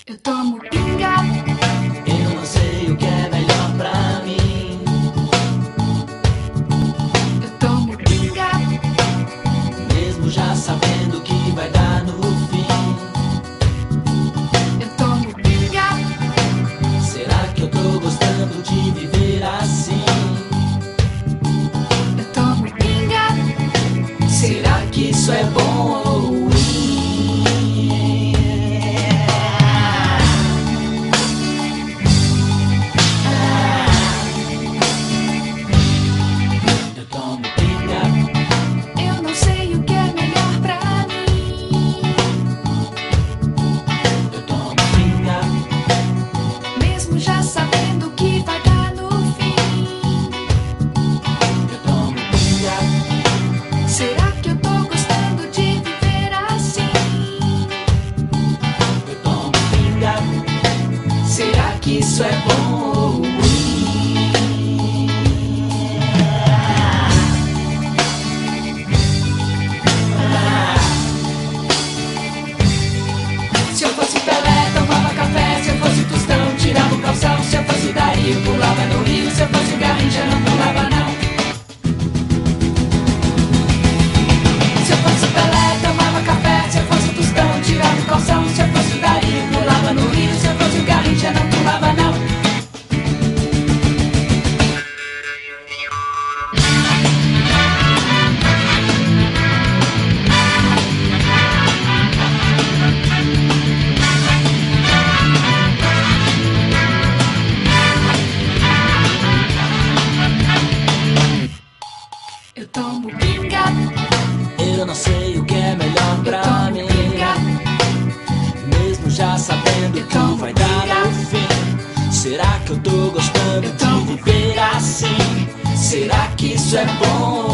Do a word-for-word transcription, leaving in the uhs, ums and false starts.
Eu tomo pinga. Eu não sei o que é melhor pra mim. Eu tomo pinga. Mesmo já sabendo o que vai dar no fim. Eu tomo pinga. Será que eu tô gostando de viver assim? Eu tomo pinga. Será que isso é bom ou ruim? Eu tomo pinga. Eu não sei o que é melhor pra mim. Eu tomo pinga. Mesmo já sabendo o que vai dar no fim. Eu tomo pinga. Será que eu tô gostando de viver assim? Eu tomo pinga. Será que isso é bom ou ruim? Se eu fosse Pelé, tomava café. Se eu fosse Tostão, tirava o calção. Se eu fosse Daí, pulava no rio. Se eu fosse Garrincha, não pulava não. Se eu fosse Pelé, tomava café. Se eu fosse Tostão, tirava o calção. Se eu fosse Daí, pulava no rio. Se eu fosse Garrincha, não pulava não. Eu tomo pinga. Eu não sei o que é melhor Eu pra tomo mim. pinga. Mesmo já sabendo Eu que tomo vai dar pinga. no fim. Será que eu tô gostando Eu tomo de viver assim? Será que isso é bom